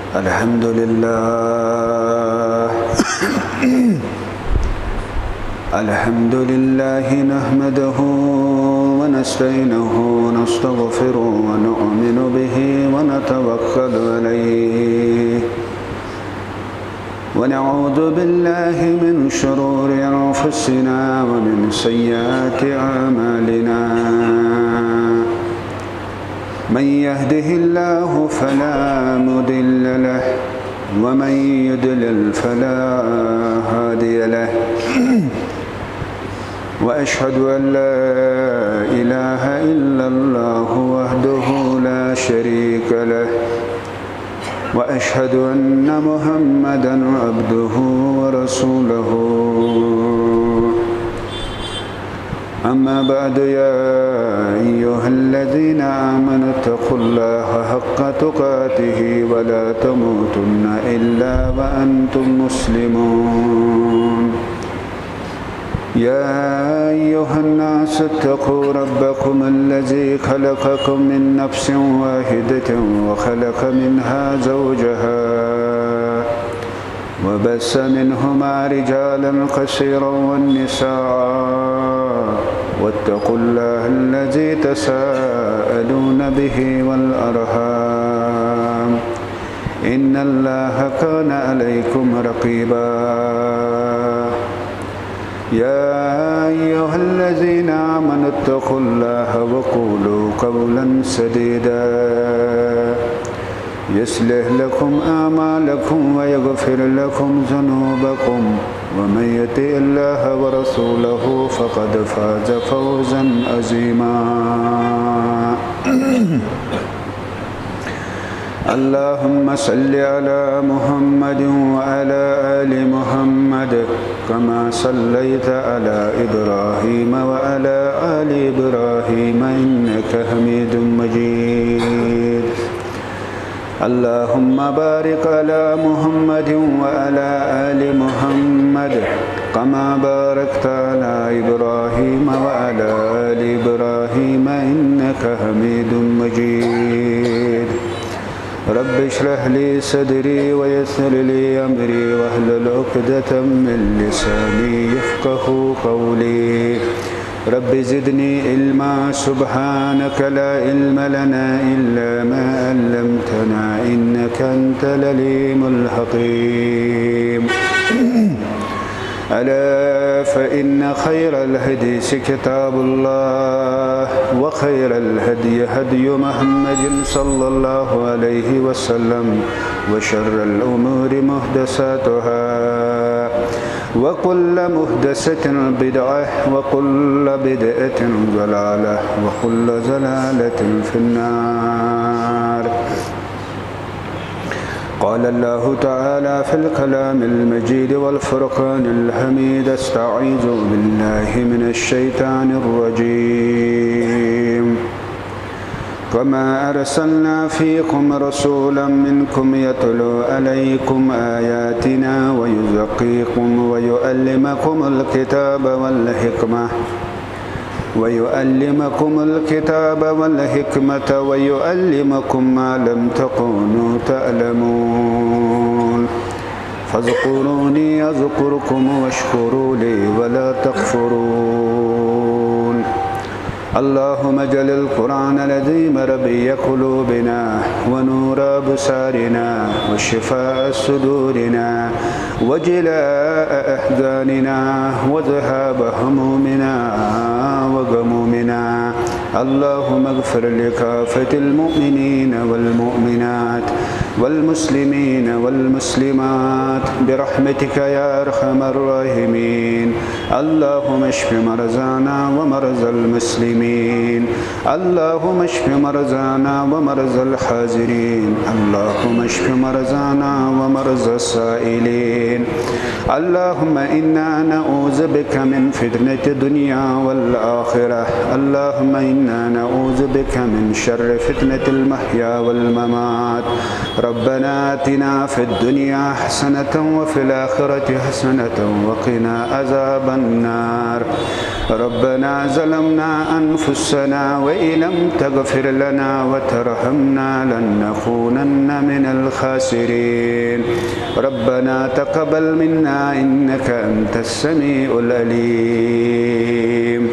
الحمد لله الحمد لله نحمده ونستعينه ونستغفره ونؤمن به ونتوكل عليه ونعوذ بالله من شرور أنفسنا ومن سيئات أعمالنا من يهده الله فلا مضل له ومن يضلل فلا هادي له وأشهد أن لا إله إلا الله وحده لا شريك له وأشهد أن محمدًا عبده ورسوله أما بعد يا أيها الذين آمنوا اتقوا الله حق تقاته ولا تموتن إلا وأنتم مسلمون يا أيها الناس اتقوا ربكم الذي خلقكم من نفس واحدة وخلق منها زوجها وبث منهما رجالا كثيرا والنساء واتقوا الله الذي تساءلون به والأرحام إن الله كان عليكم رقيبا يا أيها الذين آمنوا اتقوا الله وقولوا قولا سديدا يصلح لكم أعمالكم ويغفر لكم ذنوبكم ومن يطع الله ورسوله فقد فاز فوزا عظيما اللهم صل على محمد وعلى آل محمد كما صليت على إبراهيم وعلى آل إبراهيم إنك حميد مجيد اللهم بارك على محمد وعلى آل محمد كما باركت على إبراهيم وعلى آل إبراهيم إنك حميد مجيد رب اشرح لي صدري ويسر لي أمري واحلل عقدة من لساني يفقهوا قولي رب زدني علما سبحانك لا علم لنا إلا ما علمتنا إنك أنت العليم الحكيم ألا فإن خير الحديث كتاب الله وخير الهدي هدي محمد صلى الله عليه وسلم وشر الأمور محدثاتها وكل محدثة بدعة وكل بدعة ضلالة وكل ضلالة في النار قال الله تعالى في الكلام المجيد والفرقان الحميد استعيذ بالله من الشيطان الرجيم كما أرسلنا فيكم رسولا منكم يتلو عليكم آياتنا ويزكيكم ويعلمكم الكتاب والحكمة ويعلمكم ما لم تكونوا تعلمون فاذكروني أذكركم واشكروا لي ولا تكفرون اللهم اجعل القرآن العظيم ربيع قلوبنا ونور أبصارنا وشفاء صدورنا وجلاء أحزاننا وذهاب همومنا وغمومنا اللهم اغفر لكافة المؤمنين والمؤمنات والمسلمين والمسلمات برحمتك يا أرحم الراحمين اللهم اشف مرضانا ومرضى المسلمين اللهم اشف مرضانا ومرضى الحاضرين اللهم اشف مرضانا ومرضى السائلين اللهم إنا نعوذ بك من فتنة الدنيا والآخرة اللهم إنا نعوذ بك من شر فتنة المحيا والممات ربنا آتنا في الدنيا حسنة وفي الآخرة حسنة وقنا عذاب النار ربنا ظلمنا أنفسنا وإن لم تغفر لنا وترحمنا لنكونن من الخاسرين ربنا تقبل منا إنك أنت السميع العليم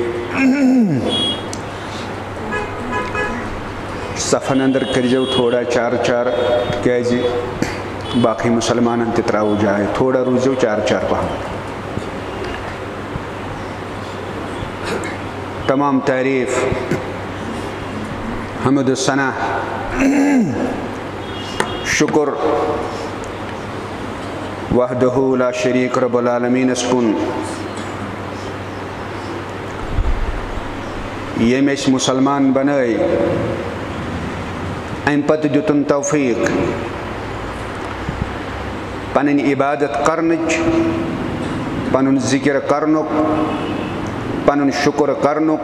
صفن اندر کرجو تھوڑا چار چار کیازِ باقی مسلمانن تہِ تراو جائے تھوڑا روزو چار چار پہم تمام تعریف حمد و ثنا شکر وحدہ لا شریک رب العالمین اسکن یم اس مسلمان بنائی ام پتہ دیتن توفیق پنن عبادت کرنچ پنن ذکر کرنک پنن شکر کرنک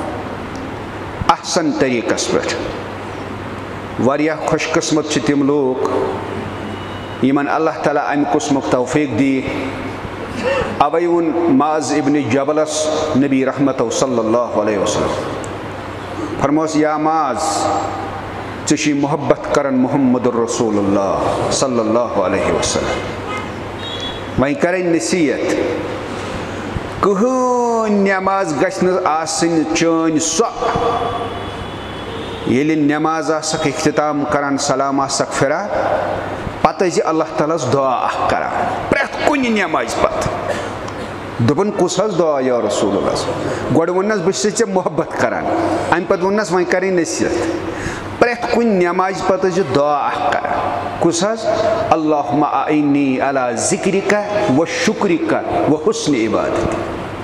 احسن طریقس پہ واریاہ خوش قسمت چھ تم لوگ یمن اللہ تعالیٰ ام قسمک توفیق دی اوے ون معاذ ابن جبلس نبی رحمت صلی اللہ علیہ وسلم فرموس یا معاذ ژےٚ محبت کرن محمد الرسول اللہ صلی اللہ علیہ وسلم وۄنۍ کرن نصیحت کٕہٕنۍ نٮ۪ماز گژھِ نہٕ آسٕنۍ چٲنۍ سۄ ییٚلہِ نٮ۪ماز آسکھ اختتام کران سلام آسکھ پھران پتہٕ ٲسۍ اللہ تعالیٰ ہس دعا اکھ کران پرٛٮ۪تھ کُنہِ نٮ۪مازِ پتہٕ دوٚپُن کُس حظ دعا یا رسول اللہ گۄڈٕ ووٚننس بہٕ چھُسے ژےٚ محبت کران امہِ پتہٕ ووٚننس وۄنۍ کرٕنۍ نصیحت پرٛٮ۪تھ کُنہِ نٮ۪مازِ پتہٕ ٲسۍ دعا اکھ کران کُس حظ اللہُمہ اعنی علی ذکرک و شکرک و حسن عبادتک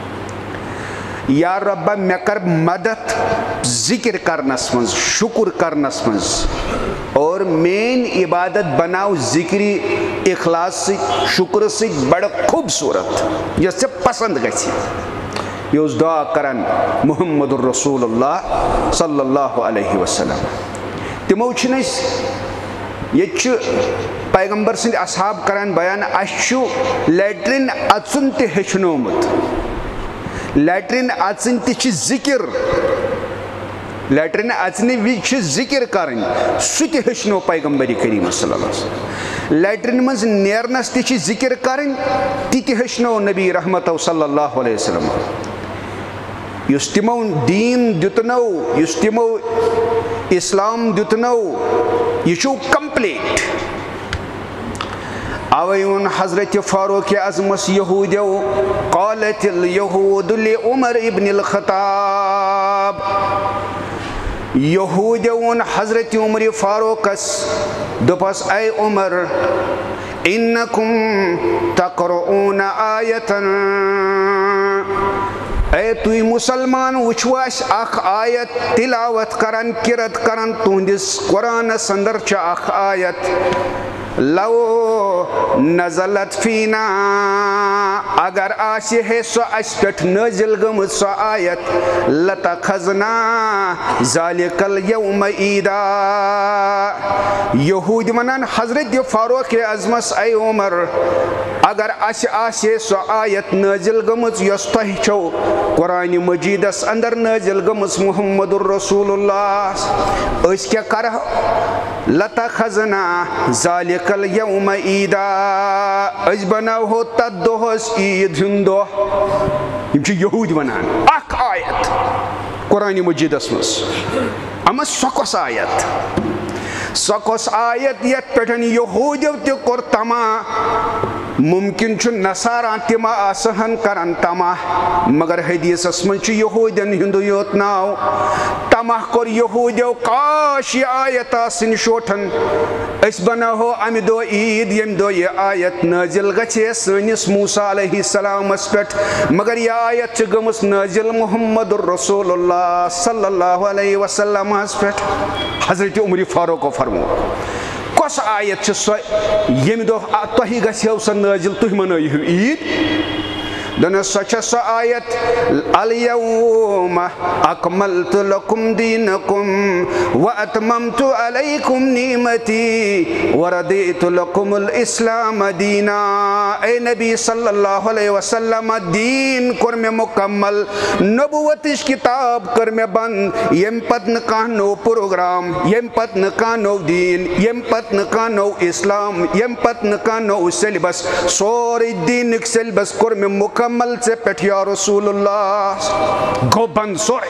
یا ربہ مےٚ کر مدد ذکر کرنس منٛز شکر کرنس منٛز اور میٲنۍ عبادت بناو ذکری اخلاص سۭتۍ شکرٕ سۭتۍ بڑٕ خوٗبصوٗرت یۄس ژےٚ پسنٛد گژھِ یہِ اوس دعا کران محمد الرسول اللہ صلی اللہ علیہ وسلم تمو چھِنہٕ أسۍ ییٚتہِ چھُ پیغمبر سٕنٛدۍ اصحاب کران بیان اَسہِ چھُ لیٹرِن اژُن تہِ ہیٚچھنومُت لیٹرِن اژٕنۍ تہِ چھِ ذکر لیٹرِن اژنہِ وِزِ چھِ ذکر کرٕنۍ سُہ تہِ ہیٚچھنو پیغمبر کریم صلی اللہ علیہ وسلم لیٹرِن منٛز نیرنس تہِ چھِ ذکر کرٕنۍ تہِ تہِ ہیٚچھنو نبی رحمتو صلی اللہ علیہ وسلم یُس تِمو دیٖن دیُتنو یُس تِمو اسلام دیُتنو یہ چھُ کمپلیٹ اوے ووٚن حضرت فاروق اعظمس یہوٗدیو قالت الیہوٗد لعمر ابن الخطاب یہوٗدیو ووٚن حضرت عمر فاروقس دوٚپس اے عمر انکم تقرؤون آیتن اے تُہۍ مُسلمان وٕچھو اَسہِ اکھ آیت تِلاوت کران قرت کران تُہنٛدِس قرآنس اندر چھِ اکھ آیت لو نزلت فینا اگر آسہِ ہے سۄ اَسہِ پٮ۪ٹھ نٲزِل گٔمٕژ سۄ آیت لتخذنا ذالک الیوم عیدا یہوٗدۍ ونان حضرت فاروق اعظمس اے عمر اگر اسہِ آسہِ ہے سۄ آیت نٲزِل گٔمٕژ یۄس تۄہہِ چھو قرآنِ مجیٖدس اندر نٲزِل گٔمٕژ محمد الرسول اللہ أسۍ کیٛاہ کرہو لتخذنا ذالک الیوم عیدا أسۍ بناوہو تتھ دۄہس عیٖد ہُنٛد دۄہ یِم چھِ یہوٗدۍ ونان اکھ آیت قرآنِ مجیٖدس منٛز اما سۄ کۄس آیت سۄ کۄس آیت یتھ پٮ۪ٹھ یہوٗدیو تہِ کوٚر تما ممکن چھُ نصارا تہِ ما آسہن کران تماہ مگر حدیثس منٛز چھُ یہوٗدین ہُنٛدُے یوت ناو تماہ کوٚر یہوٗدیو کاش یہِ آیت آسٕنۍ شوٹھن أسۍ بناوہو امہِ دۄہ عیٖد ییٚمہِ دۄہ یہِ آیت نٲزِل گژھِ ہے سٲنِس موسیٰ علیہ السلامس پٮ۪ٹھ مگر یہِ آیت چھِ گٔمٕژ نٲزِل محمد الرسول اللہ صلی اللہ علیہ وسلمس پٮ۪ٹھ حضرت عمر فاروقو فرمو کۄس آیت چھِ سۄ ییٚمہِ دۄہ تۄہہِ گژھِ ہو سۄ نٲزِل تُہۍ منٲیِو عیٖد دن سچ آیت الیوم اکملت لکم دینکم واتممت علیکم نعمتی وردیت لکم الاسلام دینا. اے نبی صلی اللہ علیہ وسلم دین کور میں مکمل، نبوتش کتاب کر میں بند، یم پت نکاہ نو پروگرام، یم پت نکاہ نو دین، یم پت نکاہ نو اسلام، یم پت نکاہ نو سیلبس، سوری دینک سیلبس کور میں مکمل سے پیٹھ یا رسول اللہ. گو بند سوری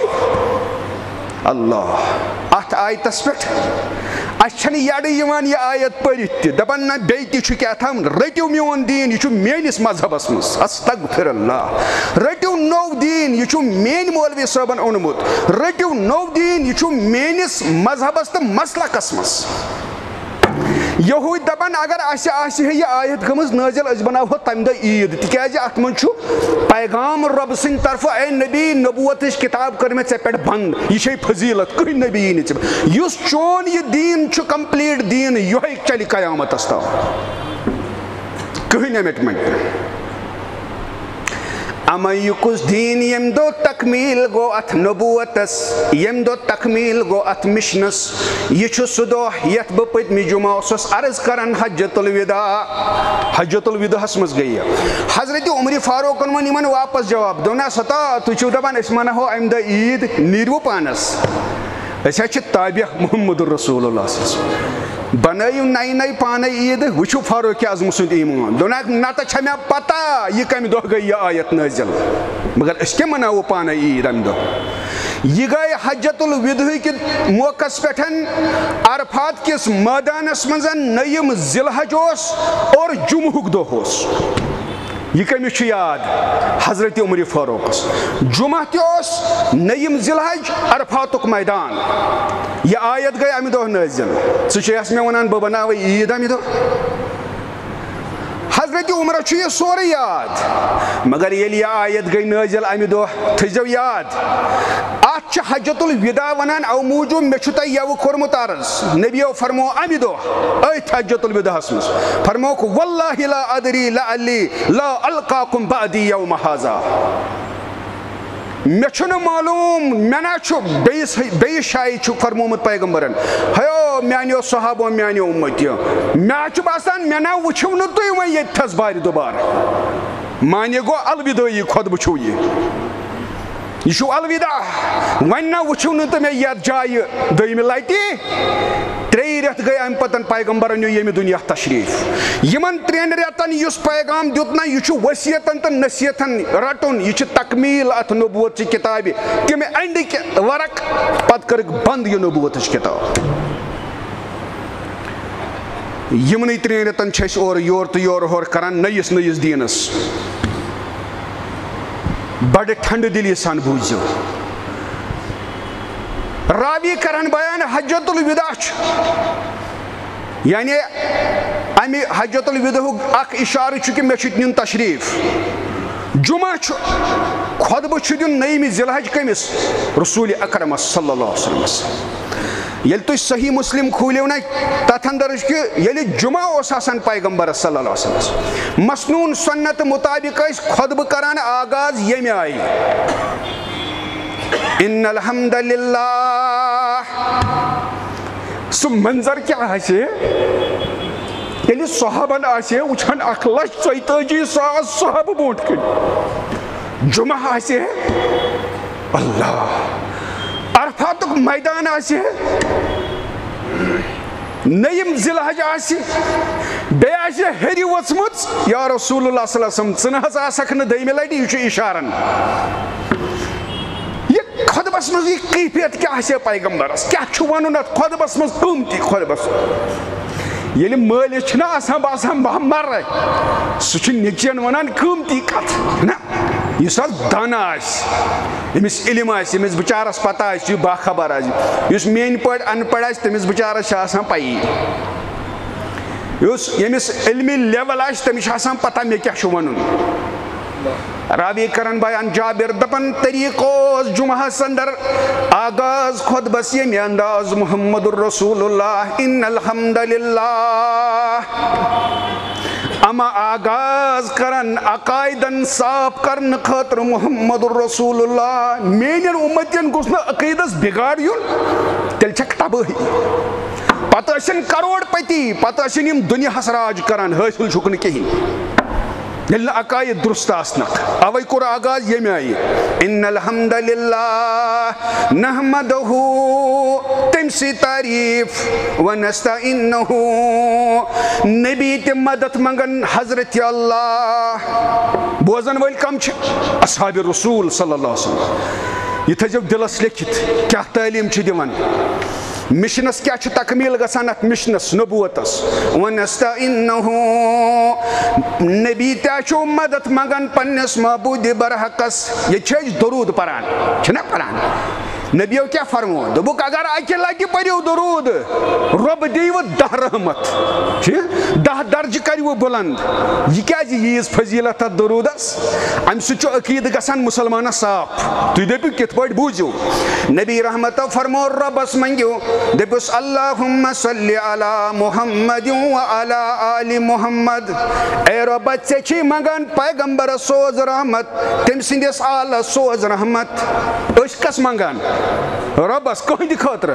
اللہ ات آیتس پیٹھ اچھن یڑ یوان یہ آیت پڑھت تہ دپان نہ بیٚیہِ تہِ چھُ کیٛاہ تھام رٔٹِو میون دیٖن یہِ چھُ میٲنِس مذہبس منٛز. استغفر اللہ. رٔٹِو نوٚو دیٖن یہِ چھُ میٲنۍ مولوی صٲبن اوٚنمُت، رٔٹِو نوٚو دیٖن یہِ چھُ میٲنِس مذہبس تہٕ مسلکس منٛز. یہوٗدۍ دپان اگر اسہِ آسہِ ہے یہِ آیت گٔمٕژ نٲزِل أسۍ بناوہو تمہِ دۄہ عیٖد، تِکیٛازِ اتھ منٛز چھُ پیغام رۄبہٕ سٕنٛدِ طرفہٕ اے نبی نبوتٕچ کتاب کٔر مےٚ ژےٚ پٮ۪ٹھ بنٛد، یہِ چھے فضیٖلت، کٕہٕنۍ نبی یی نہٕ ژےٚ. یُس چون یہِ دیٖن چھُ کمپلیٖٹ دیٖن یِہوٚے چلہِ قیامتس تام، کٕہٕنۍ امٮ۪ٹمنٹ نہٕ. اما یہ کس دین یم دو تکمیل گو ات نبوتس، یم دو تکمیل گو ات مشنس. یہ چھو سدو یت بہ پتمی جمعہ اوسس عرض کرن حجت الوداع. حجت الوداع مز گئی حضرت عمر فاروق ون یمن واپس جواب دونا ستا تو چھو دپان اس منہو امہ دہ عید نیرو پانس اس چھ تابع محمد رسول اللہ صلی اللہ علیہ وسلم. بنائیو نئی نئی پانے عید وچھو فاروق اعظم سند ایمان. دونک نتہ چھ مے پتہ یہ کم دہ گئی یہ آیت نازل، مگر اس کے مناو پانے عید ام دہ. یہ گئی حجت الوداع کے موقع پہ عرفات کس میدانس مز نیم ذی الحج اور جمعہ دہ اس. یہ کمس یاد حضرت عمر فاروق جمعہ تہ نیم ذی الحج عرفاتک میدان. یہ آیت گئی امہ دہ نازل، ثس مے ونان بہ بناو عید امہ دہ. حضرت عمر چھ یہ سورے یاد، مگر یل یہ آیت گئی نازل امہ دہ تھزو یاد ات چھ حجت الوداع ونان او موجود مے چھ تہ یو کورمت عرض. نبیو فرمو امہ دہ ایت حجت الوداع مز فرموک واللہ لا ادری لعلی لا القاکم بعدی یوم ھذا. مے چھُنہٕ معلوم مے نا چھُ بیٚیِس جایہِ چھُ فرمومُت پیغمبرن ہیو میانیو صحابو میانیو اُمتیو مے چھُ باسان مے نا وٕچھِو نہٕ تُہۍ وۄنۍ ییٚتہِ تھَس بارِ دُبارٕ. مانے گوٚو الودٲعی خۄطبہٕ چھُو یہ چھُ الوداع. وۄنۍ نا وٕچھِو نہٕ تہٕ مےٚ یتھ جایہِ دوٚیمہِ لٹہِ. 3 رٮ۪تھ گٔے امہِ پتن پیغمبرن نیوٗ ییٚمہِ دُنیا تشریٖف. یِمن 3 رٮ۪تن یُس پیغام دیُت نا یہِ چھُ ؤصیتن تہٕ نصیحتن رٹُن، یہِ چھِ تکمیٖل اتھ نبوت چہِ کِتابہِ. تِم انڈٕکۍ ورق پتہٕ کٔرٕکھ بنٛد یہِ نبوتٕچ کِتاب. یِمنٕے 3 رٮ۪تن چھِ أسۍ اورٕ یور تہٕ یورٕ ہورٕ کران نٔیِس نٔیِس دیٖنس. بڑٕ ٹھنڈٕ دلی سان بوٗزِو. راوی کرن بیان حجت الوداع یعنی امہ حجت الوداع اخ اشارہ چھ کہ مے چھ نیُن تشریف. جمعہ خطبہ چھ دیُن نیم ذی الحج کمس رسول اکرم صلی اللہ علیہ وسلم. یل تُہۍ صحیح مسلم کھوٗلِو نا تتھ اندر کہ ییٚلہِ جمعہ اوس آسان پیغمبرس صلی اللہ علیہ وسلم مسنون سنت مطابق ٲسۍ خطبہ کران آغاز ییٚمہِ آیہِ ان الحمد للہ. سُہ منظر کیا آسہِ ییٚلہِ صحابن آسہِ وٕچھان 1,42,000 صحابہٕ برونٛٹھ کٔنۍ. جمعہ آسہِ اللہ، عرفاتُک میدان آسہِ، نیم ذی الحج آسہِ، بیٚیہِ آسہِ ہیٚرِ ؤژھمٕژ یا رسول اللہ صلی اللہ علیہ وسلم ژٕ نہ حظ آسکھ نہٕ دٔیمہِ لٹہِ. یہِ چھُ اِشارن. خطبس مز یہ کیفیت کیا آسہِ پیغمبرس کیا چھُ ونُن اتھ خطبس مز قۭمتی خطبس. ییٚلہِ مٲلِس چھُنہ آسان باسان بہٕ مرٕ سُہ چھُ نیٚچوٮ۪ن ونان قۭمتی کتھ نہ. یُس حظ دانا آسہِ، ییٚمِس علم آسہِ، ییٚمِس بِچارس پتہ آسہِ، یہِ باخبر آسہِ، یُس میٲنۍ پٲٹھۍ ان پڑھ آسہِ تٔمِس بِچارس چھِ آسان پیی. یُس ییٚمِس علمی لیول آسہِ تٔمِس چھِ آسان پتہ مےٚ کیاہ چھُ ونُن. راوی کرن بیان جابر دپن طریق اوس جمعہس اندر آغاز خطبس ییٚمہِ انداز محمد الرسول اللہ ان الحمد للہ ہم آغاز کرن عقائدن صاف کرن خاطر محمد رسول اللہ میانین امتین گوس نا عقیدس بگاڑ یون تیل چھک تباہی پتہ ٲسِن کروڑ پتی پتہ ٲسِن یم دنیا ہس راج کران حٲصِل چھُکھ نہٕ کِہیٖنۍ ییٚلہِ نہٕ عقاید درست آسنکھ اوے کوٚر آغاز ییٚمہِ آیہِ ان الحمد للہ نحمدہ تٔمۍ سٕے تعریٖف ونستعینہ نبی تہِ مدد منگن حضرت اللہ بوزن وٲلۍ کم چھِ اصحاب رسول صلی اللہ علیہ وسلم یہ تھٲیزیو دلس لیکھِتھ کیاہ تعلیٖم چھِ دِوان مشنس کیا چھ تکمیل گژھان ات مشنس نبوتس ونستعینہ نبی تیا چھو مدد منگن پننس معبود برحقس یہ چھِ درود پران چھنا پران نبیو کیا فرمو دوٚپُکھ اگر اکہِ لٹہِ پٔرِو درود رۄب دیٖوٕ 10 رحمت 10 درجہٕ کٔرِوٕ بلند یہ کیازِ ییٖژ فضیلت اتھ درودس امہِ سۭتۍ چھُ عقیدٕ گژھان مُسلمانس صاف تُہۍ دٔپِو کِتھ پٲٹھۍ بوٗزِو نبی رحمتو فرمو رۄبس منٛگِو دٔپِوس اللہُمَّ صلی علی محمد وعلی آلِ محمد اے رۄبا ژےٚ چھِی منگان پیغمبرس سوز رحمت تٔمۍ سٕنٛدِس آلس سوز رحمت أسۍ کس منگان رۄبس کٕہٕنٛدِ خٲطرٕ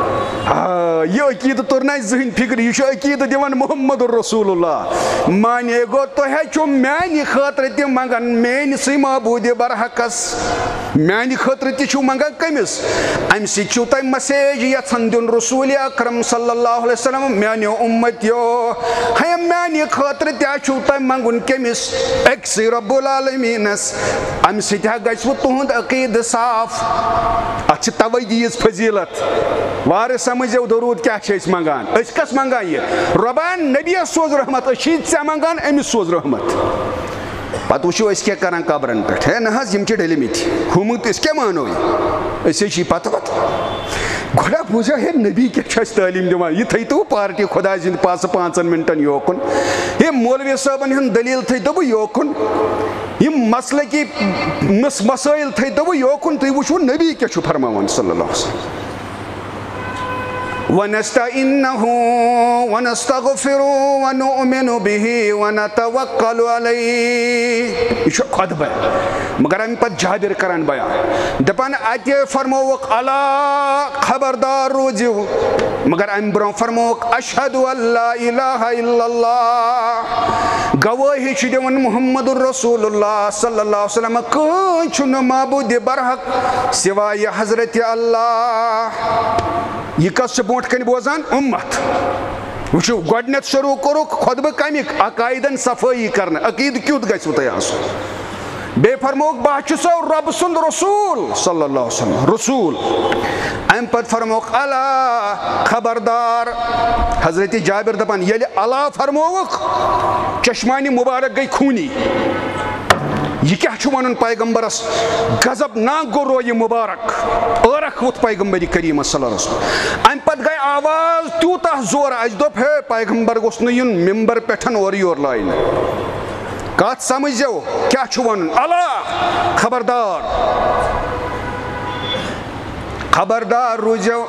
یہ عقیدٕ توٚر نہٕ اَسہِ زٕہٕنۍ فکر یہ چھُ عقیدٕ دِوان محمد رسول اللہ مانے گوٚو تُہۍ چھُو میانہِ خٲطرٕ تہِ منگان میٲنِسٕے معبوٗدِ برحقس میانہِ خٲطرٕ تہِ چھُو منگان کٔمِس امہِ سۭتۍ چھُو تۄہہِ مسیج یژھان دیُن رسول اکرم صلی اللہ علیہ وسلم میانیو امتیو ہیم میانہِ خٲطرٕ تہِ چھُو تۄہہِ منگُن کٔمِس أکسٕے رب العالمیٖنس امہِ سۭتۍ ہا گژھوٕ تُہُنٛد عقیدٕ صاف اتھ چھِ توے ییٖژ فضیلت وارٕ سمجھو درود کیا چھِ أسۍ منگان أسۍ کس منگان یہِ رۄبان نبیس سوز رحمت أسۍ چھِی ژےٚ منگان أمِس سوز رحمت پتہٕ وٕچھو أسۍ کیاہ کران قبرن پٮ۪ٹھ ہے نہ حظ یِم چھِ ڈٔلۍمٕتۍ ہُمہٕ أسۍ کیاہ مانو یہِ أسۍ حظ چھِ پتہٕ گۄڈا بوٗزِو ہے نبی کیاہ چھُ اَسہِ تعلیٖم دِوان یہِ تھٲیتو پارٹی خۄداے سٕنٛدِ پاسہٕ 5 منٹن یوکُن ہے مولوی صٲبن ہُنٛد دٔلیٖل تھٲیتو یوکُن یم مسلکی مسائل تھٲیتو یوکُن تُہۍ وٕچھِو نبی کیاہ چھُ فرماوان صلی اللہ علیہ وسلم ونستعینہ ونستغفرہ ونؤمن بہ ونتوکل علیہ یہ چھُ خۄطبہ مگر امہِ پتہٕ جابر کران بیان دپان اتہِ فرمووُکھ الا خبردار روٗزِو مگر امہِ برونٛہہ فرمووُکھ اشہد ان لا الہ الا اللہ گوٲہی چھُ دِوان محمد رسول اللہ صلی اللہ علیہ وسلم کٕہٕنۍ چھُنہٕ معبوٗدِ برحق سوائے حضرت اللہ یہ کس چھُ برونٛٹھ کنہِ بوزان امت وٕچھِو گۄڈٕنیتھ شروٗع کوٚرُکھ خۄطبہٕ کمیُک عقایدن صفٲیی کرنہٕ عقیدٕ کیُتھ گژھوٕ تۄہہِ آسُن بیٚیہِ فرمووُکھ بہٕ چھُسو رۄبہٕ سُنٛد رسوٗل صلی اللہ علیہ وسلم رسوٗل امہِ پتہٕ فرمووُکھ الا خبردار حضرت جابر دپان ییٚلہِ اللہ فرمووُکھ چشمانہِ مُبارک گٔے خوٗنی یہ کیا چھُ ونُن پیغمبرس غضب ناک گوٚو رو یہ مبارک ٲرکھ ووٚتھ پیغمبری کریٖمس صلی اللہ علیہ وسلم امہِ پتہٕ گٔے آواز تیوٗتاہ زورٕ اسہِ دوٚپ ہے پیغمبر گوٚژھ نہٕ یُن ممبر پٮ۪ٹھ اورٕ یور لاینہٕ کتھ سمجھزیو کیا چھُ ونُن اللہ خبردار خبردار روٗزِو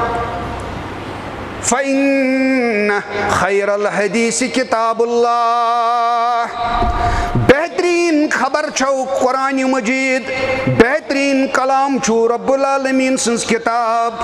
فإن خیر الحدیث کتاب اللہ بہترین خبر چھو قرآن مجید بہترین کلام چھو رب العالمین سنز کتاب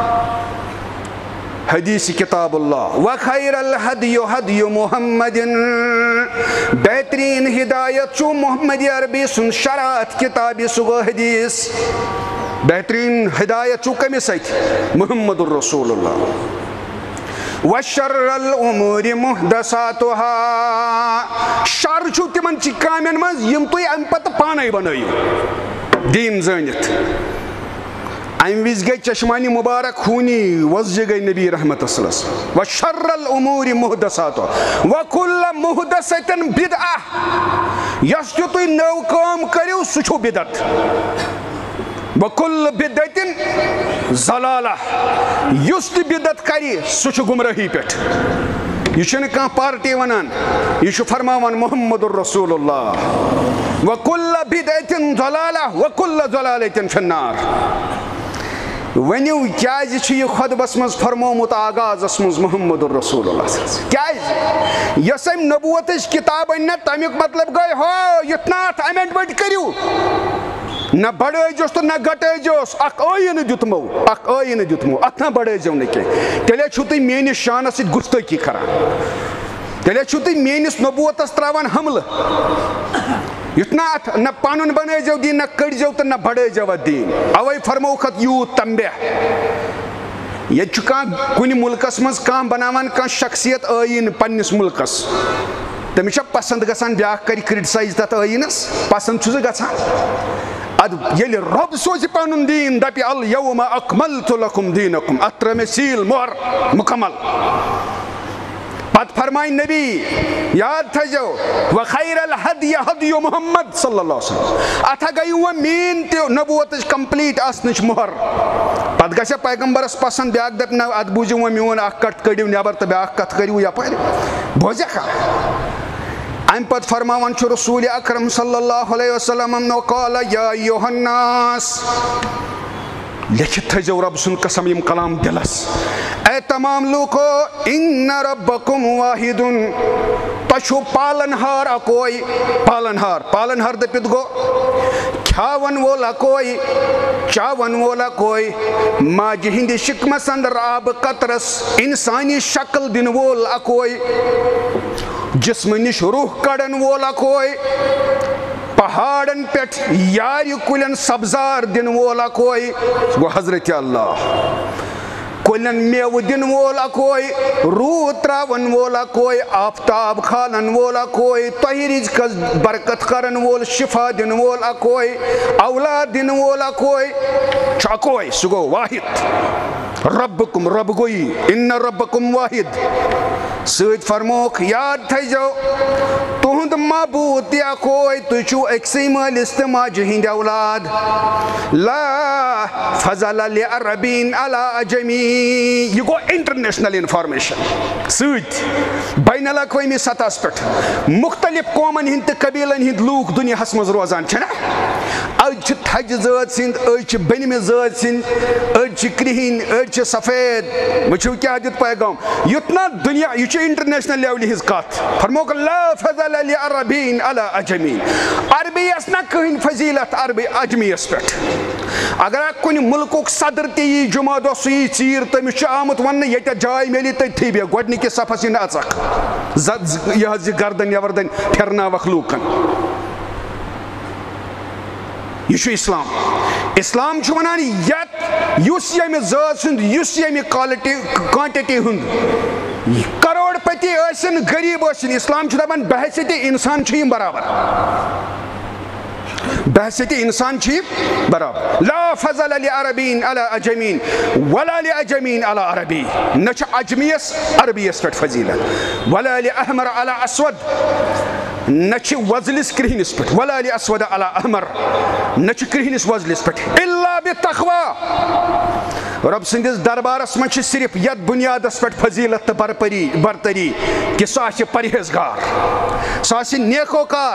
حدیث کتاب اللہ وخیر الحدی حدی محمد بہترین ہدایت چھو محمد عربی سنز شرعت کتاب سگو حدیث بہترین ہدایت چھو کمی سیت محمد الرسول اللہ وشر الامور محدثاتها شر چھو تمن چی کامن منز یم توی ام پتہ پانے بنٲیِو دین زٲنِتھ ام وز گئی چشمانی مبارک خونی وزج گئی نبی رحمت صلی اللہ علیہ وسلم وشر الامور محدثاتها وکل محدثۃ بدعہ یس تہِ تُہۍ نٔو کٲم کٔرِو سُہ چھُ بدعت وکل بدعت ضلالہ یُس تہِ بدعت کرِ سُہ چھُ گمراہی پٮ۪ٹھ یہ چھُنہٕ کانٛہہ پارٹی ونان یہ چھُ فرماوان محمد الرسول اللہ وکل بدعت ضلالہ وکل ضلالۃ فی النار ونیو کیازِ چھُ یہ خطبس منٛز فرمومُت آغازس منٛز محمد الرسول اللہ کیازِ یس ام نبوت کتاب ان تمیک مطلب گئی ہو یتنا امینڈمنٹ کریو نہ بڑھائیوس تو نہ گٹائیوس اخ ٲییٖن دیُتمو اتھ نہ بڑھٲیزیو نہٕ کینٛہہ تیٚلے چھُو تُہۍ میٲنِس شانس سۭتۍ گُستٲخی کران تیٚلے چھُو تُہۍ میٲنِس نبوتس تراوان حملہٕ یُتھ نہ اتھ نہ پنُن بنٲیزیو دیٖن نہ کٔڑزیو تہٕ نہ بڑھٲیزیو اتھ دیٖن اوے فرمووُکھ اتھ یوٗت تمبیہ ییٚتہِ چھُ کانٛہہ کُنہِ مُلکس منٛز کانٛہہ بناوان کانٛہہ شخصیت ٲییٖن پننِس مُلکس تٔمِس چھا پسنٛد گژھان بیٛاکھ کرِ کرٹسایز تتھ ٲییٖنس پسنٛد چھُ سُہ گژھان اد ییٚلہِ رۄب سوزِ پنُن دیٖن دپہِ الیوم اکملتُ لکم دیٖنکم اتھ ترٲو مےٚ سیٖل مۄہر مُکمل پتہٕ فرمایہِ نبی یاد تھٲیزیو وخیر الہدی ہدی محمد صلی اللہ علیہ وسلم اتھ گٔیہِ وۄنۍ میٲنۍ تہِ نبوتٕچ کمپلیٖٹ آسنٕچ مۄہر پتہٕ گژھِ پیغمبرس پسنٛد بیٛاکھ دپہِ نہ ادٕ بوٗزِو وۄنۍ میون اکھ کتھ کٔڑِو نٮ۪بر تہٕ بیٛاکھ کتھ کٔرِو یپٲرۍ بوزیکھا امہِ پتہٕ فرماوان چھُ رسوٗلِ اکرم صلی اللہ علیہ وسلم وقال یا ایُہا الناس لیکھِتھ تھٲیزیو رۄب سُنٛد قسم یِم کلام دِلس اے تمام لوٗکو اِنَّ ربکم واحدٌ تۄہہِ چھُو پالن ہار اکوے پالن ہار دٔپِتھ گوٚو کھیاون وول اکوے چاون وول اکوے ماجہِ ہِنٛدِ شِکمس انٛدر آبہٕ قطرس انسٲنی شکل دِنہٕ وول اکوے جسمہٕ نِش روح کڑن وول اکوے پہاڑن پٮ۪ٹھ یارِ کُلٮ۪ن سبزار دِنہٕ وول اکوے سُہ گوٚو حضرت اللہ کُلٮ۪ن میوٕ دِنہٕ وول اکوے روٗد تراون وول اکوے آفتاب کھالن وول اکوے تۄہہِ رِزقس برکت کرن وول شفا دِنہٕ وول اکوے اولاد دِنہٕ وول اکوے چھُ اکوے سُہ گوٚو واحد ربکم رب گویی اِنَّ ربکم واحد سۭتۍ فرمووُکھ یاد تھٲیزیو تُہُنٛد معبوٗد تہِ اکوے تُہۍ چھِو أکسٕے مٲلِس تہٕ ماجہِ ہِنٛدۍ اولاد لا فضل لعربین علی عجمی یہ گوٚو انٹرنیشنل انفارمیشن سۭتۍ بین الاقوٲمی سطحس پٮ۪ٹھ مختلف قومن ہٕنٛدۍ تہٕ قبیٖلن ہٕنٛدۍ لوٗکھ دُنیاہس منٛز روزان چھِنہ أڑۍ چھِ تھجہِ زٲژ ہٕنٛدۍ أڑۍ چھِ بٔنمہِ زٲژ ہٕنٛدۍ أڑۍ چھِ کرٛہِنۍ أڑۍ چھِ سفید وٕچھِو کیٛاہ دیُت پیغام یُتھ نہ دُنیا یہِ چھِ انٹرنیشنل لیولہِ ہٕنٛز کتھ فرمووُکھ لا فضل لعربین علی عجمی عربی یس نہ کٕہٕنۍ فضیلت عربی عجمیس پٮ۪ٹھ اگر اکھ کُنہِ مُلکُک صدر تہِ یی جمعہ دۄہ سُہ یی ژیٖر تٔمِس چھُ آمُت وننہٕ ییٚتٮ۪تھ جاے میلی تٔتھی بیٚہہ گۄڈنِکِس صفس یِن اژکھ یہِ حظ یہِ گردن یوردن پھیرناوکھ لوٗکن یہ چھُ اسلام اسلام چھُ ونان یتھ یُس ییٚمہِ ذات ہُنٛد یُس ییٚمہِ کانٹِٹی ہُنٛد کروڑ پتی ٲسِن غریٖب ٲسِن اسلام چھُ دپان بحثیتِ انسان چھِ یِم برابر بحثیتِ انسان چھِ یِم برابر لا فضل لعربین علی عجمین ولا لعجمین علی عربی نہ چھُ عجمیس عربیس پٮ۪ٹھ فضیلت ولا لاحمر علی اسود نہ چھِ وۄزلِس کرٛہنِس پٮ۪ٹھ ولا لاسود علی احمر نہ چھُ کرٛہنِس وۄزلِس پٮ۪ٹھ الا بتقوا رب سٕنٛدِس دربارس منٛز چھِ صرف یتھ بُنیادس پٮ۪ٹھ فضیلت تہٕ برتری کہِ سُہ آسہِ پرہیزگار سُہ آسہِ نیکوکار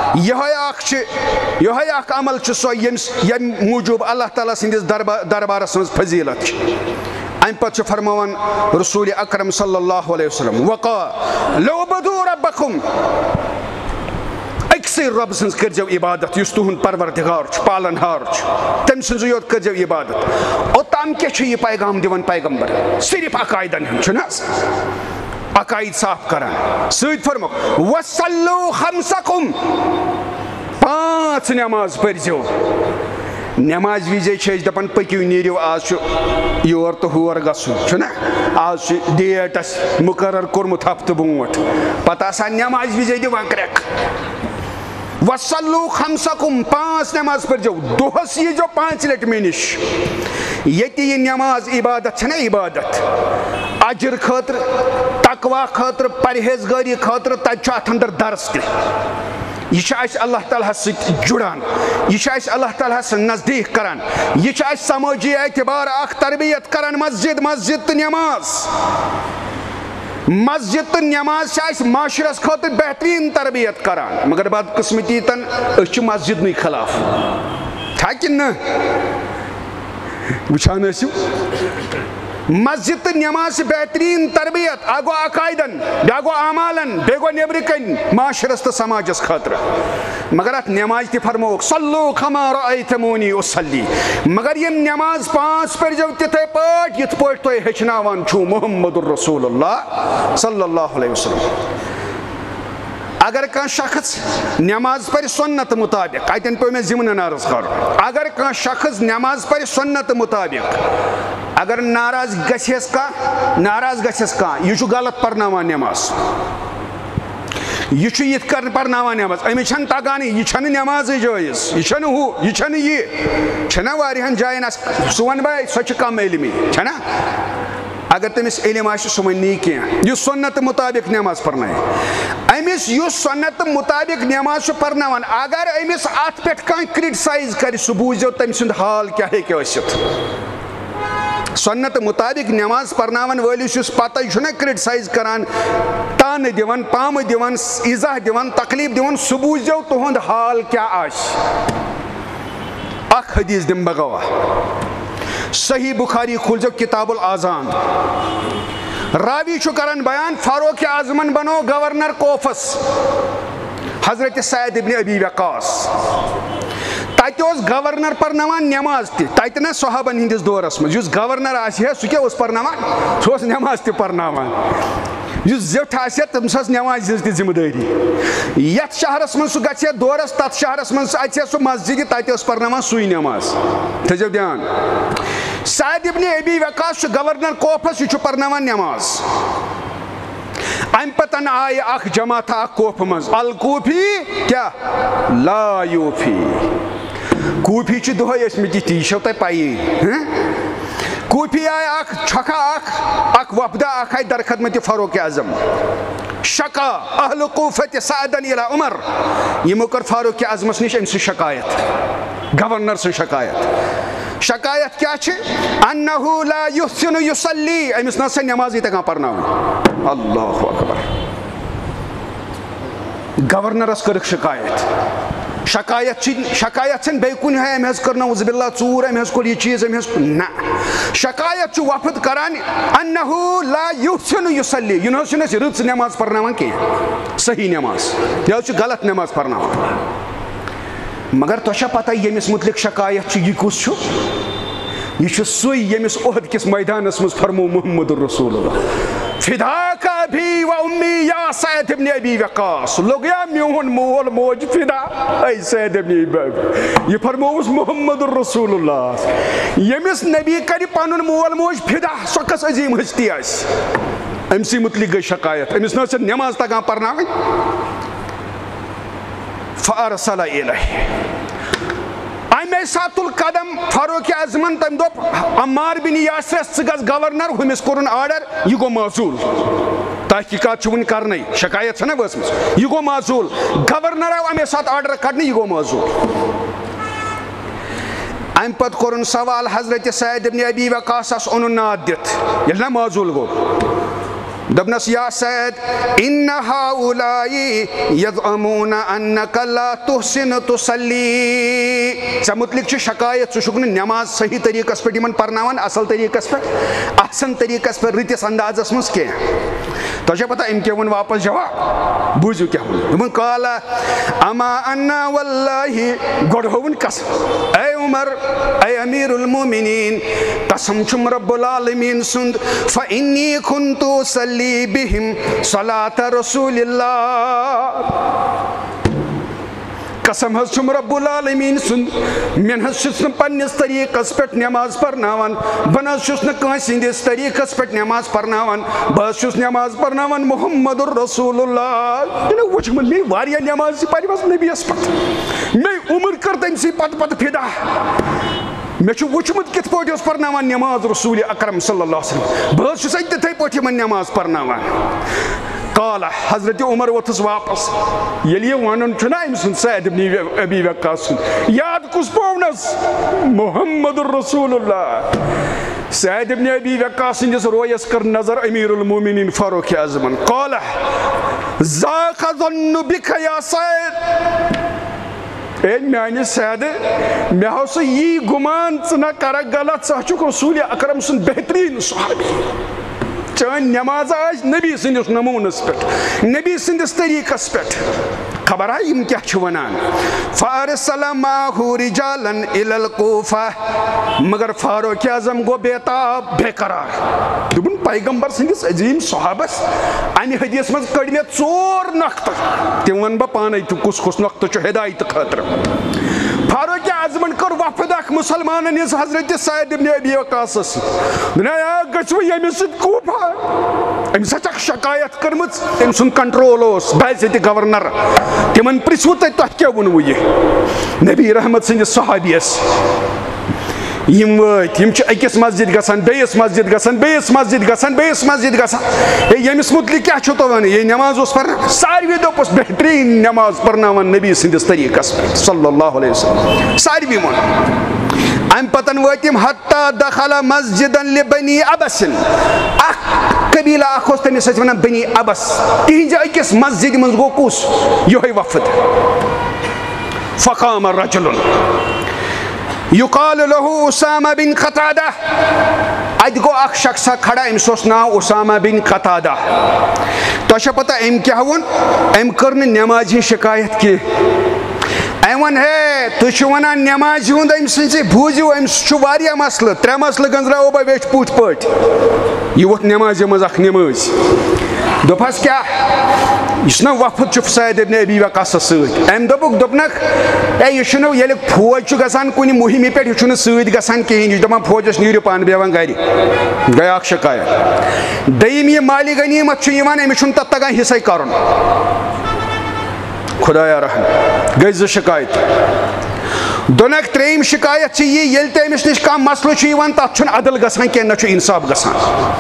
یِہوے اکھ عمل چھُ سُہ ییٚمہِ موٗجوٗب اللہ تعالیٰ سٕنٛدِس دربارس منٛز فضیلت چھِ امہِ پتہٕ چھُ فرماوان رسوٗلِ اکرم صلی اللہ علیہ وسلم وقال اعبدوا ربکم أکسٕے رۄب سٕنٛز کٔرزیو عبادت یُس تُہُنٛد پروردگار چھُ پالن ہار چھُ تٔمۍ سٕنٛزٕے یوت کٔرزیو عبادت اوٚتام کیٛاہ چھُ یہِ پیغام دِوان پیغمبر صرف عقایدن ہُنٛد چھُنہ حظ عقاید صاف کران سۭتۍ فرمووُکھ وصلوا خمسکم 5 نٮ۪ماز پٔرزیو نٮ۪مازِ وِزے چھِ أسۍ دپان پٔکِو نیٖرِو آز چھُ یور تہٕ ہور گژھُن چھُنہ آز چھُ ڈیٹ اَسہِ مُقرر کوٚرمُت ہفتہٕ برونٛٹھ پتہٕ آسان نٮ۪مازِ وِزے دِوان کرٛٮ۪کھ وصلوا خمسکم 5 نٮ۪ماز پٔرزیو دۄہس ییٖزیو 5 لٹہِ مےٚ نِش ییٚتہِ یہِ نٮ۪ماز عبادت چھنہ عبادت اجر خٲطرٕ تقوا خٲطرٕ پرہیزگٲری خٲطرٕ تتہِ چھُ اتھ انٛدر درس تہِ یہ چھُ اَسہِ اللہ تعالیٰ ہس سۭتۍ جُڑان یہ چھُ اَسہِ اللہ تعالیٰ ہس نزدیٖک کران یہ چھُ اَسہِ سمٲجی اعتبار اکھ تربیت کران مسجد تہٕ نٮ۪ماز مسجد تہٕ نٮ۪ماز چھِ اَسہِ معاشرس خٲطرٕ بہتریٖن تربیت کران مگر بدقٕسمتی تن أسۍ چھِ مسجدنٕے خلاف چھا کِنہٕ نہ وٕچھان ٲسِو مسجد تو نماز بہترین تربیت اگو عقائدن بیا گو اعمالن بے گو نیبر کن معاشرس تو سماجس خاطر مگر ات نماز تہ فرموک صلو کما رأیتمونی اصلی مگر یم نماز پانچ پر جو تتھے پاٹ یت پاٹ تو ہچناوان چھو محمد الرسول اللہ صلی اللہ علیہ وسلم اگر کان شخص نماز پر سنت مطابق اتن پہ میں ضمن عرض کرو اگر کان شخص نماز پر سنت مطابق اگر ناراض گھس کا یہ غلط پرناوان نماز یہ یت کر پرناوان نماز امس چھن تگان یہ چھن نماز جائز یہ چھن ہو یہ چھن یہ چھنا واریہن جائن سہ ون بھائی سہ کم علمی چھنا اگر تمس علم آسہ سہ ون کی یہ سنت مطابق نماز پرنائے امس یس سنت مطابق نماز پرناوان اگر امس ات پہ کان کرٹسائز کر سہ بوزو تم سند حال کیا ہے ثت سنت مطابق نماز پرناون ولس یس پتہ چھنا کرٹسائز کران تان دیوان پام دیوان ایزاہ دیوان تکلیف دیوان سہ بوزو تہند حال کیا آس اخ حدیث دم بگواہ صحیح بخاری کھولزو کتاب الاذان راوی چھو کران بیان فاروق اعظمن بنو گورنر کوفس حضرت سعید ابن ابی وقاص تتہ گورنر پرناوان نماز تہ نا صحابن ہندس دورس مز اس گورنر آسہ سہ کیا پرناوان سہ نماز تہ پرناوان اس زیٹھ آسہ تمس نماز ہز تہ ذمہ داری یت شہرس من سہ گژھِ دورس تت شہرس من اژِ سہ مسجد تتہ پرناوان سُے نماز تھٲیزیو دھیان سعید ابن ابی وقاص گورنر کوفس یہ پرناوان نماز ام پتن آئی اخ جماعت اخ کوف مز الکوفی کیا لا یوفی کوفی چھ دہے ٲسمٕتۍ تی چھو تۄہہِ پایی کوفی آئی اخ چھکا اخ وفدہ اخ آئی در خدمت فاروق اعظم شکا اہل کوفت سعدن الى عمر یمو کر فاروق اعظمس نش امس شکایت گورنر سن شکایت کیا چھ انہو لا یحسن یصلی امس نہ نمازی تگان پرناون اللہ اکبر گورنرس کرک شکایت چھن بے کن ہے امہ کر نعوذ باللہ ژور امہ کور یہ چیز امہ نہ شکایت چھ وفد کران انہو لا یحسن یصلی یہ نہ رٕژ نماز پرناوان کینٛہہ صحیح نماز یہ چھ غلط نماز پرناوان مگر تو چھا پتہ یمس متعلق شکایت چھ یہ کس چھ یہ چھ سوی یمس احد کس میدانس مز فرمو محمد الرسول اللہ فداک ابی و امی یا سعید ابن ابی وقاص لوگیا میون مول موج فدا اے سعید ابن ابی یہ فرموس محمد الرسول اللہ یمس نبی کر پنن مول موج فدا سو کس عظیم ہستی آس امسی متعلق گئی شکایت امس نہ نماز تگان پرناوٕنۍ فارسل الیہ امے سات القدم فاروق اعظمن تم دوپ عمار بن یاسرس ژٕ گژھ گورنر ہُمس کوٚرُن آرڈر یہ گو معزول تحقیقات چھ ون کرنے شکایت چھنا ؤژمٕژ یہ گو معزول گورنر آو امے سات آرڈر کڑنہٕ یہ گو معزول ام پت کوٚرُن سوال حضرت سعید ابن ابی وقاصس اونُن ناد دِتھ ییٚلہِ نا معزول گو دبنس یا سعید ان هؤلاء يزعمون انك لا تحسن تصلي ژےٚ متعلق چھ شکایت ژٕ چھُکھ نہٕ نماز صحیح طریقس پٮ۪ٹھ یِمن پرناوان اصل طریقس پٮ۪ٹھ احسن طریقس پٮ۪ٹھ رٕتِس اندازس منٛز کینٛہہ تۄہہِ چھا پتہ أمۍ کیٛاہ ووٚن واپس جواب بوٗزِو کیٛاہ ووٚن دوٚپُن قال اما انا واللہ گۄڈٕ ہووُن قسم اے عمر اے امیر المومنین قسم چھُم رب العالمین سُنٛد فانی كنت اصلی بہم صلاة رسول اللہ قسم حض چھم رب العالمین سند من حض چھس نہ پنس طریقس پہ نماز پرناوان بن حض چھس نہ کانٛسہِ ہندس طریقس پہ نماز پرناوان بہ حض چھس نماز پرناوان محمد الرسول اللہ وچھمت مے واریاہ نماز پرمژ نبیس پتہٕ مے عمر کر تٔمۍ سٕے پتہٕ فدا مے چھُ وچھمت کِتھ پٲٹھۍ اوس پرناوان نماز رسول اکرم صلی اللہ علیہ وسلم بہ حض چھُس تِتھے پٲٹھۍ یِمن نماز پرناوان قال حضرت عمر ووتھس واپس ییٚلہِ یہِ وَنُن چھُنا أمۍ سُنٛد سعید ابن ابی وقاص سُنٛد یاد کُس پوونس محمد الرسول اللہ سعید ابن ابی وقاص سٕنٛدِس رویس کٔر نظر امیر المومنین فاروق اعظمن قال ذاق ظن بک یا سعید اے میانہ سید مے ہو سہ یی گمان ژٕ نہ کرکھ غلط ژٕ چھُکھ رسول اکرم سُنٛد بہترین صحابی چٲنۍ نماز آسہِ نبی سٕنٛدِس نمونس پٮ۪ٹھ نبی سٕنٛدِس طریٖقس پٮ۪ٹھ خبر ہا یِم کیٛاہ چھِ وَنان فارسل معہُ رجالا الی الکوفہ مگر فاروق اعظم گوٚو بےتاب بے قرار دوٚپُن پیغمبر سٕنٛدِس عظیٖم صحابس امہِ حدیث منٛز کٔڑۍ مےٚ 4 نۄقطہٕ تِم ونہٕ بہٕ پانے تہِ کُس کُس نۄقطہٕ چھُ ہدایتہٕ خٲطرٕ فاروق اعظمن کٔر وفد اکھ مُسلمانن ہٕنٛز حضرت سعد ابن ابی وقاصس سۭتۍ گژھوٕ ییٚمِس سۭتۍ کوفہ أمِس ہا چھکھ شکایت کٔرمٕژ تٔمۍ سُنٛد کنٹرول اوس بعزتِ گورنر تِمن پرژھوٕ تتہِ تۄہہِ کیٛاہ ووٚنوٕ یہِ نبی رحمت سٕنٛدِس صحابیس یم وٲتۍ یم چھِ أکِس مسجد گژھان بیٚیِس مسجد گژھان بیٚیِس مسجد گژھان بیٚیِس مسجد گژھان ہے ییٚمِس متعلق کیٛاہ چھُو تُہۍ وَنان یہِ نٮ۪ماز اوس پرناوان ساروٕے دوٚپُس بہتریٖن نٮ۪ماز پرناوان نبی سٕنٛدِس طریٖقس پٮ۪ٹھ صلی اللہ علیہ وسلم ساروٕے ووٚن امہِ پتن وٲتۍ یِم حتیٰ دخل مسجدن لبنی ابسن اکھ قبیلہ اکھ اوس تٔمِس ٲسۍ ونان بنی ابس تِہنٛزِ أکِس مسجد منٛز گوٚو کُس یِہوے وفد فقام رجل یُقال لہو اسامہ بن قتادہ اتہِ گوٚو اکھ شخصا کھڑا أمِس اوس ناو اسامہ بن قتادہ تۄہہِ چھا پتہ أمۍ کیٛاہ ووٚن أمۍ کٔر نہٕ نٮ۪مازِ ہٕنٛز شکایت کینٛہہ أمۍ ووٚن ہے تُہۍ چھِو ونان نٮ۪مازِ ہُنٛد أمۍ سٕنٛزِ بوٗزِو أمِس چھُ واریاہ مسلہٕ 3 مسلہٕ گنٛزراوو بہٕ ویٚٹھۍ پوٗتۍ پٲٹھۍ یہِ ووٚتھ نٮ۪مازِ منٛز اکھ نٮ۪مٲزۍ دوٚپہس کیٛاہ یُس نا وفد چھُ سعد ابن ابی وقاصس سۭتۍ أمۍ دوٚپُکھ ہے یہِ چھُنہٕ ییٚلہِ فوج چھُ گژھان کُنہِ مُہِمہِ پٮ۪ٹھ یہِ چھُنہٕ سۭتۍ گژھان کِہیٖنۍ یہِ چھُ دپان فوجس نیٖرِو پانہٕ بیٚہوان گرِ گٔے اکھ شکایت دوٚیِم یہِ مالِ غنیٖمت چھُ یِوان أمِس چھُنہٕ تتھ تگان حصے کرُن خۄدایا رحم گٔے 2 شکایتہٕ دۄنکھ 3یِم شکایت چھِ یہِ ییٚلہِ تہِ أمِس نِش کانٛہہ مسلہٕ چھُ یِوان تتھ چھُنہٕ عدل گژھان کینٛہہ نہ چھُ انصاف گژھان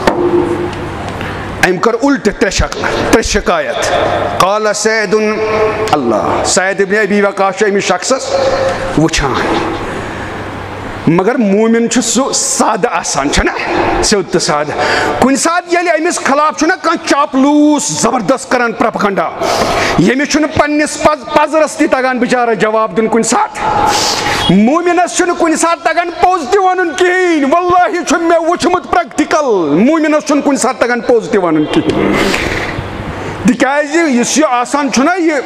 أمۍ کٔر اُلٹہٕ 3 شکایت قال سعد اللہ سعد ابن ابی وقاص چھُ أمِس شخصس وٕچھان مگر مومن چھُ سُہ سادٕ آسان چھُنہ سیوٚد تہٕ سادٕ کُنہِ ساتہٕ ییٚلہِ أمِس خلاف چھُنہ کانٛہہ چاپلوٗس زبردست کران پرٛپگنڈا ییٚمِس چھُنہٕ پننِس پزرس تہِ تگان بِچارس جواب دیُن کُنہِ ساتہٕ مومنس چھُنہٕ کُنہِ ساتہٕ تگان پوٚز تہِ ونُن کِہیٖنۍ واللہ چھُ مےٚ وٕچھمُت پریکٹِکل مومنس چھُنہٕ کُنہِ ساتہٕ تگان پوٚز تہِ ونُن کِہیٖنۍ تِکیازِ یُس یہِ آسان چھُنہ یہِ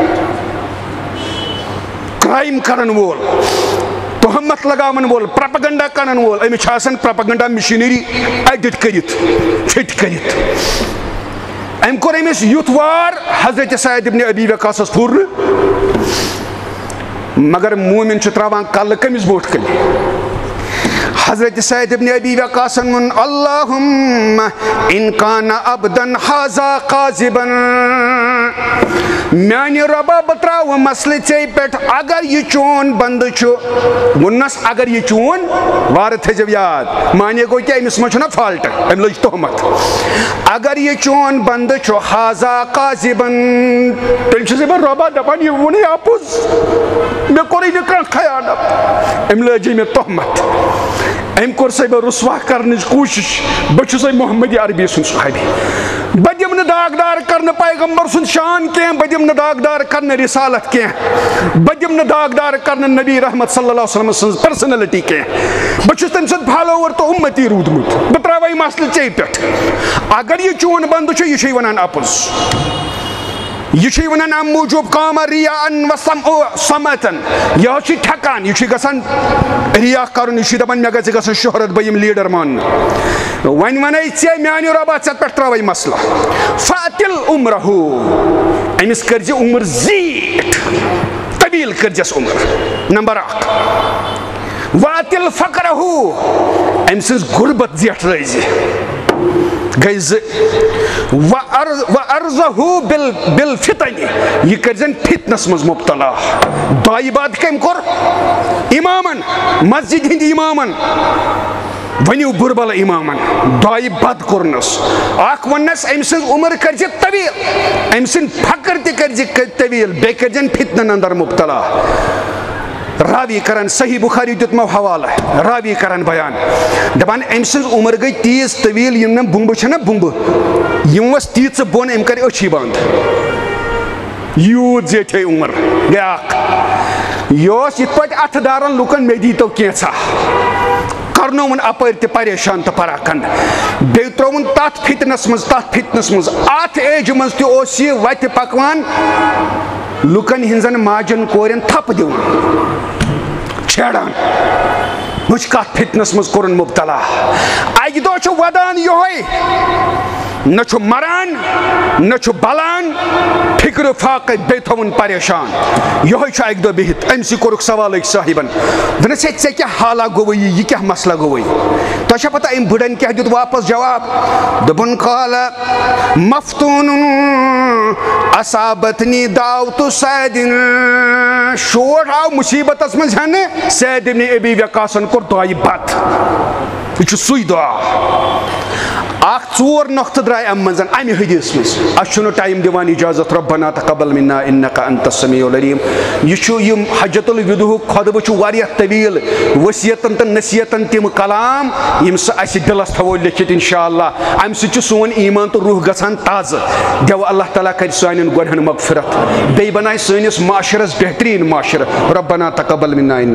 کرٛایم کرن وول تہمت لگاون وول پرٛپگنڈا کرن وول أمِس چھِ آسان پرٛپگنڈا مشیٖنری ایڈٹ کٔرِتھ فِٹ کٔرِتھ أمۍ کوٚر أمِس یُتھ وار حضرت سعد ابن ابی وقاصس پھوٚر نہٕ مگر مومن چھُ تراوان کلہٕ کٔمِس برونٛٹھ کَنہِ حضرت سعد ابن ابی وقاصن ووٚن اللہُمَّ اِن کانَ عبدن ہذا قاذِبًا میانہِ رۄبا بہٕ تراوٕ مسلہٕ ژےٚ پٮ۪ٹھ اگر یہِ چون بندٕ چھُ ووٚننس اگر یہِ چون وارٕ تھٲیزیو یاد مانے گوٚو کیٛاہ أمِس منٛز چھُنہ فالٹہٕ أمۍ لٔج تہمت اگر یہِ چون بندٕ چھُ ہذا قاذِبًا تیٚلہِ چھُسے بہٕ رۄبا دپان یہِ ووٚنُے اپُز مےٚ کوٚرُے نہٕ کانٛہہ خیانت أمۍ لٲجے مےٚ تہمت أمۍ کوٚر سا بہٕ رُسوا کرنٕچ کوٗشش بہٕ چھُسے محمد عربی سُنٛد صحابی بہٕ دِمہٕ نہٕ داغدار کرنہٕ پیغمبر سُنٛد شان کینٛہہ بہٕ دِمہٕ نہٕ داغدار کرنہٕ رِسالت کینٛہہ بہٕ دِمہٕ نہٕ داغدار کرنہٕ نبی رحمت صلی اللہ علیہ وسلم سٕنٛز پٔرسنلٹی کینٛہہ بہٕ چھُس تٔمۍ سُنٛد فالوور تہٕ اُمتی روٗدمُت بہٕ تراوے مسلہٕ ژےٚ پٮ۪ٹھ اگر یہِ چون بندٕ چھُ یہِ چھُے ونان اپُز یہ چھُ ونان اَمہِ موٗجوٗب قامہ رِیاءً وسمعتًا یہِ حظ چھُ ٹھیکان یہِ چھُ گژھان رِیا کرُن یہِ چھُ دپان مےٚ گژھِ گژھُن شہرت بہٕ یِمہٕ لیٖڈر ماننہٕ وۄنۍ ونے ژےٚ میانہِ رۄبا ژےٚ پٮ۪ٹھ تراوے مسلہٕ فاطل عمرہ أمِس کٔرزِ عمر زیٖٹھ طویٖل کٔرزٮ۪س عمر نمبر 1 واطل فقرہ أمۍ سٕنٛز غُربت زیٹھرٲیزِ گٔے 2 وَأَرْضَهُ بِالْفِتَنِ یہِ کٔرزٮ۪ن فِتنس منٛز مُبتلا 2 بات کٔمۍ کوٚر اِمامن مسجد ہٕنٛدۍ اِمامن ؤنِو بُربل اِمامن 2 بد کوٚرنس اکھ ووٚننس أمۍ سٕنٛز عمر کٔرزِ طویٖل أمۍ سٕنٛدۍ فخر تہِ کٔرزِ طویٖل بیٚیہِ کٔرزٮ۪ن فِتنن انٛدر مُبتلا راوی کران صحیح بخاری دیُتمو حوالہٕ راوی کران بیان دپان أمۍ سٕنٛز عمر گٔے تیٖژ طویٖل یِم نہٕ بُمبہٕ چھےٚ نہ بُمبہٕ یِم ؤژھ تیٖژٕ بۄن أمۍ کرِ أچھی بنٛد یوٗت زیٹھے عمر گٔے 1 یہ پہ اتھ دارن لکن مے دیتو کینسا کرنون اپر تہ پریشان تو پراکھنڈ بیٚیہِ ترٛووُن تتھ فتنس منٛز اتھ ایج منٛز تہِ اوس یہِ وتہِ پکوان لُکن ہنزن ماجن کورین تھپ دِوان چھیڑان وٕچھ کتھ فتنس منٛز کوٚرُن مبتلا اکہِ دۄہ چھُ ودان یِہوے نہ چھُ مران نہ چھُ بلان فکر فاقہ بیٚیہِ تھوُن پریشان یِہوے چھُ اکہِ دۄہ بِہِتھ أمسٕے کوٚرُکھ سوال أکۍ صاحبن دوٚپنس ہے ژےٚ کیٛاہ حالا گوٚوُے یہِ کیٛاہ مسلہٕ گوٚوُے تۄہہِ چھا پتہ أمۍ بٕڑن کیٛاہ دیُت واپس جواب دوٚپُن قال مفتون اصابتنی دعوت سعد شور آو مصیبتس منٛز ہٮ۪نہٕ سعد ابن ابی وقاصن کوٚر دعایہِ بد یہ چھُ سُے دعا اخ ژور نقطہٕ درٛاے اَمہِ منٛز اَمہِ حدیث منٛز اَسہِ چھُنہٕ ٹایم دِوان اجازت ربنا تقبل منا انک انت السمیع العلیم یہ چھُ یِم حجت الودہُک خطبہٕ چھُ واریاہ طویل وصیتن تہٕ نصیحتن تِم کلام یِم سُہ اَسہِ دِلس تھاوو لیکھِتھ انشاء اللہ اَمہِ سۭتۍ چھُ سون ایمان تہٕ روح گژھان تازٕ دیو اللہ تعالیٰ کرِ سانٮ۪ن گۄڈٮ۪ن مغفرت بیٚیہِ بنایہِ سٲنِس معاشرس بہتریٖن معاشرٕ ربنا تقبل منا